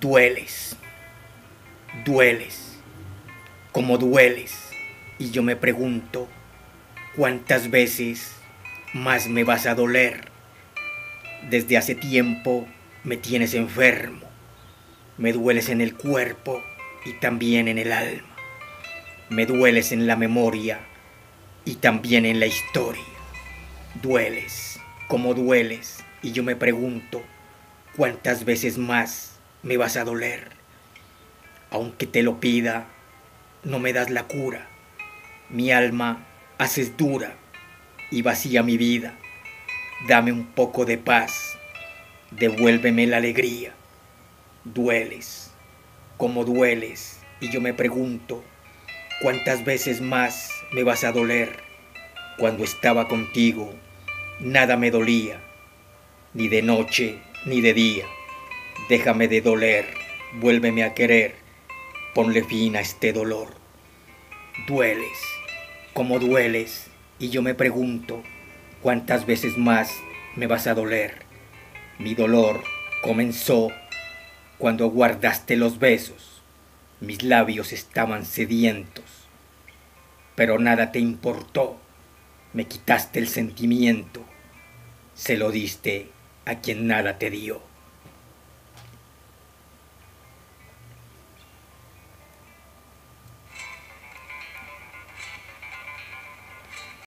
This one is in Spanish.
Dueles, dueles, como dueles, y yo me pregunto, ¿cuántas veces más me vas a doler? Desde hace tiempo me tienes enfermo, me dueles en el cuerpo y también en el alma, me dueles en la memoria y también en la historia. Dueles, como dueles, y yo me pregunto, ¿cuántas veces más me vas a doler? Aunque te lo pida, no me das la cura. Mi alma haces dura y vacía mi vida. Dame un poco de paz, devuélveme la alegría. Dueles, como dueles, y yo me pregunto, ¿cuántas veces más me vas a doler? Cuando estaba contigo, nada me dolía, ni de noche ni de día. Déjame de doler, vuélveme a querer, ponle fin a este dolor. Dueles, como dueles, y yo me pregunto, ¿cuántas veces más me vas a doler? Mi dolor comenzó cuando guardaste los besos, mis labios estaban sedientos, pero nada te importó, me quitaste el sentimiento, se lo diste a quien nada te dio.